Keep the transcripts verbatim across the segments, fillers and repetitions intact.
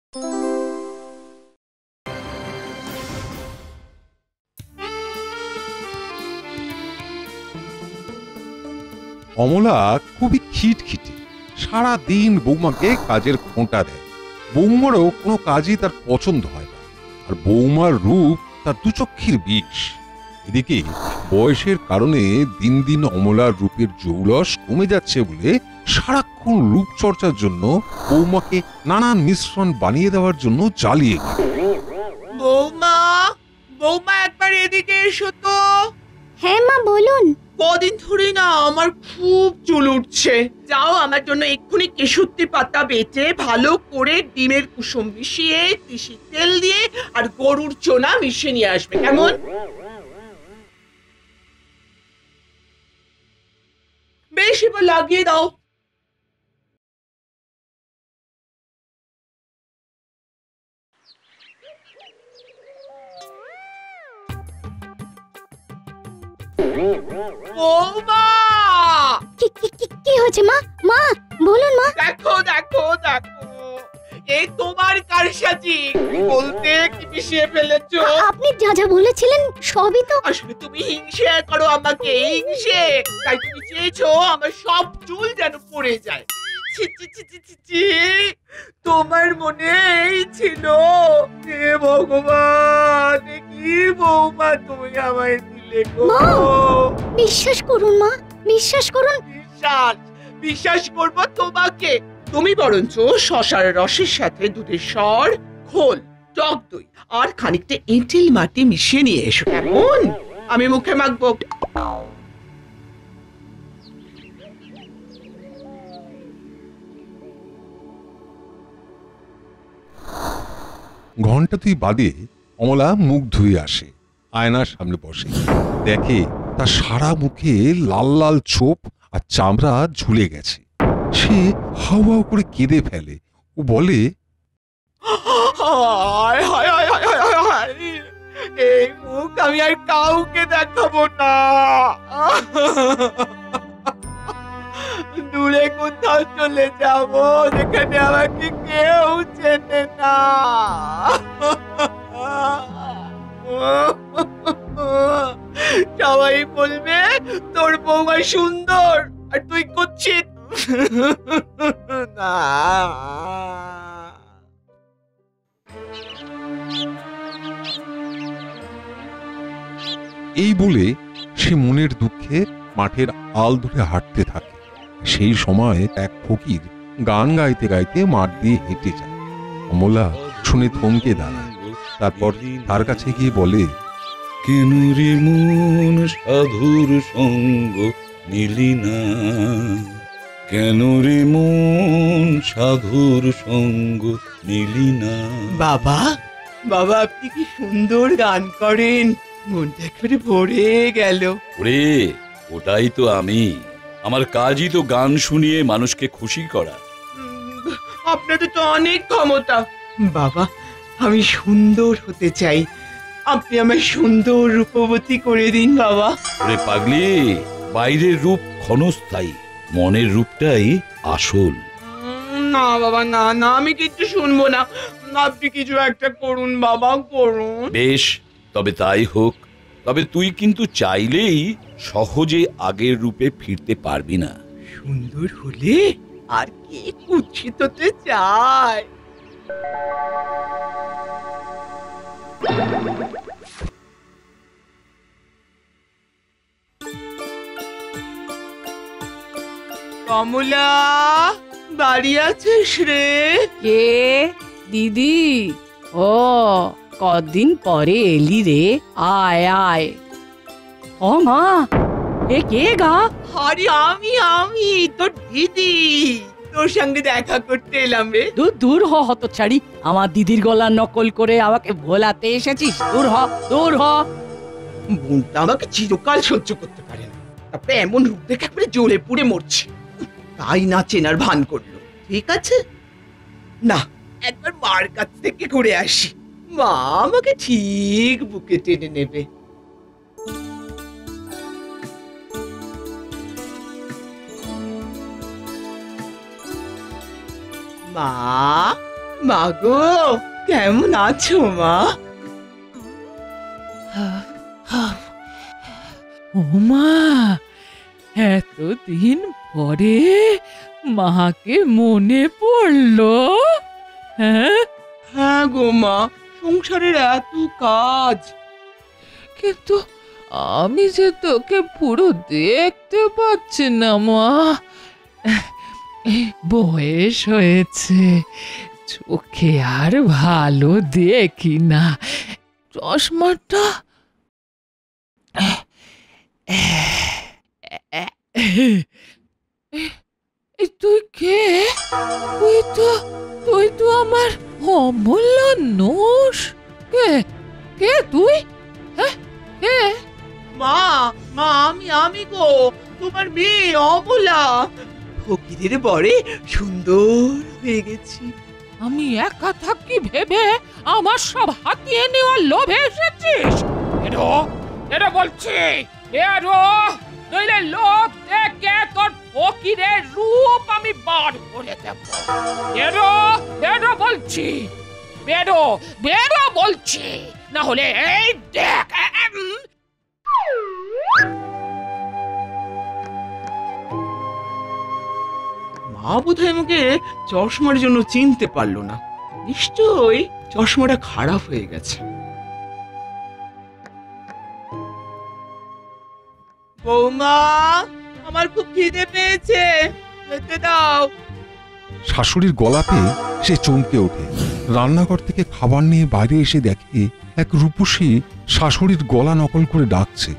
অমলা খুবই খিটখিটে, সারা দিন বৌমাকে কাজের খোঁটা দেয়। বৌমারও কোনো কাজই তার পছন্দ হয় না, আর বৌমার রূপ তার দুচক্ষের বিষ। এদিকে বয়সের কারণে দিন দিন অমলার রূপের জৌলস কমে যাচ্ছে বলে সারাক্ষণ রূপচর্চার জন্য বৌমাকে নানান মিশ্রণ বানিয়ে দেওয়ার জন্য জ্বালিয়ে গেল। বৌমা, বৌমা একবার এদিকে এসো তো। হ্যাঁ মা বলুন। কদিন ধরে না আমার খুব চুল উঠছে। যাও আমার জন্য এক্ষুনি কেশুত্তি পাতা বেটে ভালো করে ডিমের কুসুম মিশিয়ে তিসির তেল দিয়ে আর গরুর চোনা মিশিয়ে নিয়ে আসবে, কেমন? বেশ, এবার লাগিয়ে দাও। বৌমা, কি কি কি- কি হয়েছে মা? মা বলুন মা। দেখো দেখো দেখো, এই তোমার কারসাজি। বলতে কি মিশিয়ে ফেলেছো? আ- আপনি যা যা বলেছিলেন সবই তো। আসলে তুমি হিংসে করো আমাকে, হিংসে। তাই তুমি চেয়েছো আমার সব চুল যেন পড়ে যায়। ছি ছি ছি ছি ছি ছি, তোমার মনে এই ছিল? হে ভগবান, এ কি বৌমা তুমি আমায় দিলে গো? মা! বিশ্বাস করুন মা, বিশ্বাস করুন। বিশ্বাস বিশ্বাস করবো তোমাকে? তুমি বরঞ্চ শশার রসের সাথে দুধের সর, খোল, টক দই আর খানিকটা এঁটেল মাটি মিশিয়ে নিয়ে এসো, কেমন? আমি মুখে মাখবো। ঘন্টা দুই বাদে অমলা মুখ ধুয়ে আসে, আয়নার সামনে বসে, দেখে তার সারা মুখে লাল লাল ছোপ আর চামড়া ঝুলে গেছে। সে হাউ হাউ করে কেঁদে ফেলে ও বলে, হায় হায় হায় হায় হায় হায় হায়, এই মুখ আমি আর কাউকে দেখাবো না। দূরে কোথাও চলে যাব, যেখানে আমাকে কেউ চেনে না। সবাই বলবে তোর বৌমা সুন্দর আর তুই কুৎসিত। না, এই বলে সে মনের দুঃখে মাঠের আল ধরে হাঁটতে থাকে। সেই সময় এক ফকির গান গাইতে গাইতে মাঠ দিয়ে হেঁটে যায়। অমলা শুনে থমকে দাঁড়ায়, তারপর তার কাছে গিয়ে বলে, কেনুরে মন সাধুর সঙ্গ নিলি না, কেনুরে মন সাধুর সঙ্গ নিলি না। বাবা, বাবা আপনি কি সুন্দর গান করেন, মনটা একেবারে ভরে গেল। ওরে, ওটাই তো আমি। আমার কাজই তো গান শুনিয়ে মানুষকে খুশি করা। উম, আপনাদের তো অনেক ক্ষমতা। বাবা, আমি সুন্দর হতে চাই, আপনি আমায় সুন্দর রূপবতী করে দিন বাবা। ওরে পাগলি, বাইরের রূপ ক্ষণস্থায়ী, মনের রূপটাই আসল। উম, না বাবা, না না, আমি কিচ্ছু শুনবো না। আপনি কিছু একটা করুন বাবা, করুন। বেশ, তবে তাই হোক। তবে তুই কিন্তু চাইলেই সহজে আগের রূপে ফিরতে পারবি না। সুন্দর হলে আর কে কুৎসিত হতে চায়? কমলা, বাড়ি আছিস রে? কে? দিদি? ও, কদিন পরে এলি রে, আয় আয়। ও মা, এ কে গা? আরে আমি আমি তোর দিদি, তোর সঙ্গে দেখা করতে এলাম রে। দূর দূর হ হতচ্ছাড়ি, আমার দিদির গলা নকল করে আমাকে ভোলাতে এসেছিস? দূর হ, দূর হ। বোনটা আমাকে চিরকাল সহ্য করতে পারে না, তারপরে এমন রূপ দেখে একবারে জ্বলে পুড়ে মরছে। তাই না চেনার ভান করলো। ঠিক আছে, না একবার মার কাছ থেকে ঘুরে আসি, মা আমাকে ঠিক বুকে টেনে নেবে। মা, মা গো, কেমন আছো মা? ওমা, এতদিন পরে মাকে মনে পড়লো। হ্যাঁ, হ্যাঁ গো মা, সংসারের এত কাজ। কিন্তু আমি যে তোকে পুরো দেখতে পাচ্ছি না মা। এই বয়স হয়েছে, চোখে আর ভালো দেখি না। চশমাটা এই তুই কে? তুই তো তুই তো আমার অমূল্য নোস। কে কে তুই? হ্যাঁ, কে? মা, মা আমি আমি গো, তোমার মেয়ে অমলা। ফকিরের বরে সুন্দর হয়ে গেছি। আমি একা থাকি ভেবে আমার সব হাতিয়ে নেওয়ার লোভে এসেছিস? এরো এরো বলছি, এরো, নইলে লোক দেখে তোর ফকিরের রূপ আমি বার করে দেব। এরো এরো বলছি, বেরো বেরো বলছি, না হলে এই দেখ। উম, মা বোধহয় আমাকে চশমার জন্য চিনতে পারলো না। নিশ্চয়ই চশমাটা খারাপ হয়ে গেছে। বৌমা, আমার খুব খিদে পেয়েছে, খেতে দাও। শাশুড়ির গলা পেয়ে সে চমকে ওঠে। রান্নাঘর থেকে খাবার নিয়ে বাইরে এসে দেখে এক রূপসী শাশুড়ির গলা নকল করে ডাকছে।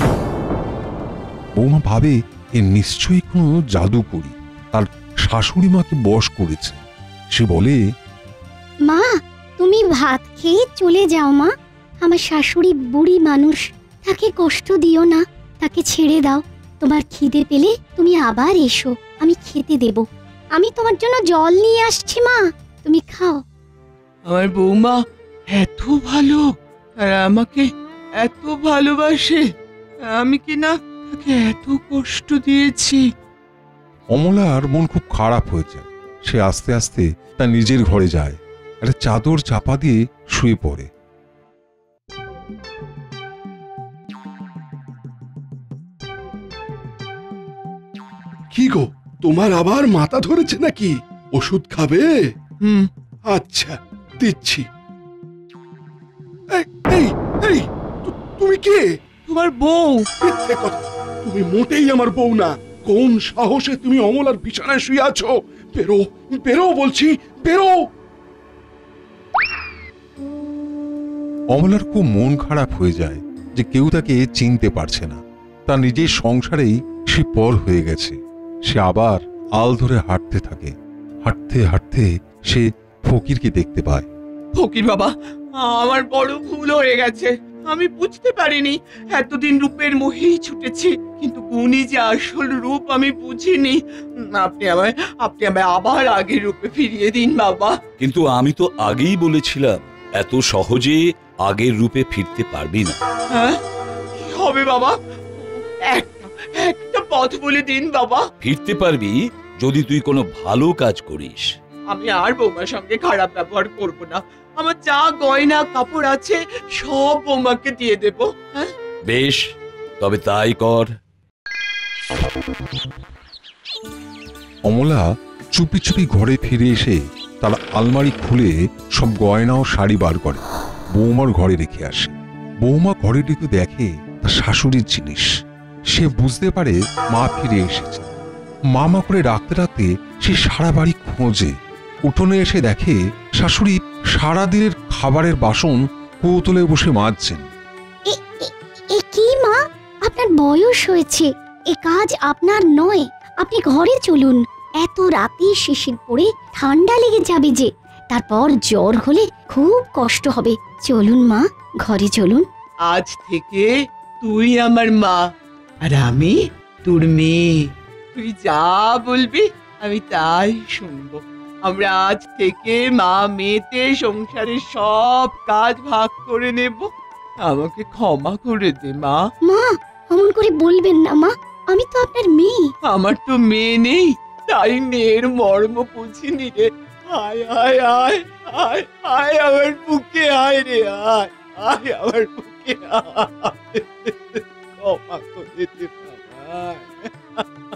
বৌমা ভাবে এ নিশ্চয়ই কোনো জাদুকরি তার শাশুড়ি মাকে বশ করেছে। সে বলে, মা, তুমি ভাত খেয়ে চলে যাও মা। আমার শাশুড়ি বুড়ি মানুষ, তাকে কষ্ট দিও না, তাকে ছেড়ে দাও। তোমার খিদে পেলে তুমি আবার এসো, আমি খেতে দেব। আমি তোমার জন্য জল নিয়ে আসছি মা, তুমি খাও। আমার বৌমা এত ভালো, আর আমাকে এত ভালোবাসে। আমি কি না তাকে এত কষ্ট দিয়েছি? অমলার মন খুব খারাপ হয়ে যায়। সে আস্তে আস্তে তার নিজের ঘরে যায়, একটা চাদর চাপা দিয়ে শুয়ে পড়ে। কি গো, তোমার আবার মাথা ধরেছে নাকি? ওষুধ খাবে? হুম, আচ্ছা, দিচ্ছি। এই এই এই, তু- তুমি কে? তোমার বউ। মিথ্যে কথা, তুমি মোটেই আমার বউ না। কোন সাহসে তুমি অমলার বিছানায় শুয়ে আছো? বেরো বেরো বলছি, বেরো। অমলার খুব মন খারাপ হয়ে যায় যে কেউ তাকে চিনতে পারছে না। তার নিজের সংসারেই সে পর হয়ে গেছে। সে আবার আল ধরে হাঁটতে থাকে। হাঁটতে হাঁটতে সে ফকিরকে দেখতে পায়। ফকির বাবা, আমার বড় ভুল হয়ে গেছে। আমি বুঝতে পারিনি, এতদিন রূপের মোহেই ছুটেছি, কিন্তু গুণী যে আসল রূপ আমি বুঝিনি। আপনি আমায় আপনি আমায় আবার আগের রূপে ফিরিয়ে দিন বাবা। কিন্তু আমি তো আগেই বলেছিলাম এত সহজে আগের রূপে ফিরতে পারবি না। হ্যাঁ, কি হবে বাবা? একটা একটা পথ বলে দিন বাবা। ফিরতে পারবি যদি তুই কোনো ভালো কাজ করিস। আমি আর বৌমার সঙ্গে খারাপ ব্যবহার করব না। আমার যা গয়না কাপড় আছে সব বৌমাকে দিয়ে দেব। হ্যাঁ, বেশ, তবে তাই কর। অমলা চুপি চুপি ঘরে ফিরে এসে তার আলমারি খুলে সব গয়না ও শাড়ি বার করে বৌমার ঘরে রেখে আসে। বৌমা ঘরে ঢুকে দেখে তার শাশুড়ির জিনিস। সে বুঝতে পারে মা ফিরে এসেছে। মা মা করে ডাকতে ডাকতে সে সারা বাড়ি খোঁজে। উঠোনে এসে দেখে শাশুড়ি সারাদিনের খাবারের বাসন কৌতলে বসে মাজছেন। এ- এ- এ কি মা, আপনার বয়স হয়েছে, এ কাজ আপনার নয়। আপনি ঘরে চলুন, এত রাতে শিশির পড়ে ঠান্ডা লেগে যাবে যে, তারপর জ্বর হলে খুব কষ্ট হবে। চলুন মা, ঘরে চলুন। আজ থেকে তুই আমার মা আর আমি তোর মেয়ে। তুই যা বলবি আমি তাই শুনবো। আমরা আজ থেকে মা মেয়েতে সংসারের সব কাজ ভাগ করে নেব। আমাকে ক্ষমা করে দে মা। মা, অমন করে বলবেন না মা, আমি তো আপনার মেয়ে। আমার তো মেয়ে নেই, তাই মেয়ের মর্ম বুঝিনি রে। আয় আয় আয় আয় আয় আমার বুকে আয় রে আয় আয় আমার বুকে আয় ক্ষমা করে দে বাবা